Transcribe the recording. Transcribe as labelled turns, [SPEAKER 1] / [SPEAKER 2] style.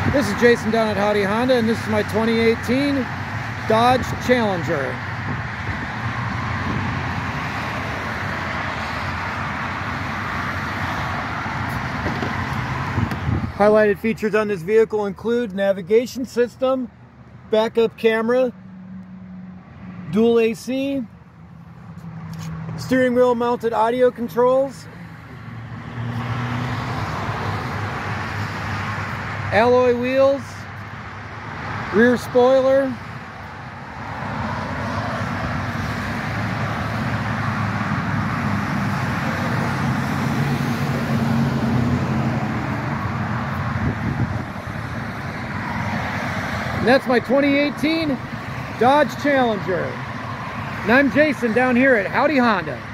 [SPEAKER 1] This is Jason down at Howdy Honda, and this is my 2018 Dodge Challenger. Highlighted features on this vehicle include navigation system, backup camera, dual AC, steering wheel mounted audio controls, alloy wheels, rear spoiler, and that's my 2018 Dodge Challenger. And I'm Jason down here at Howdy Honda.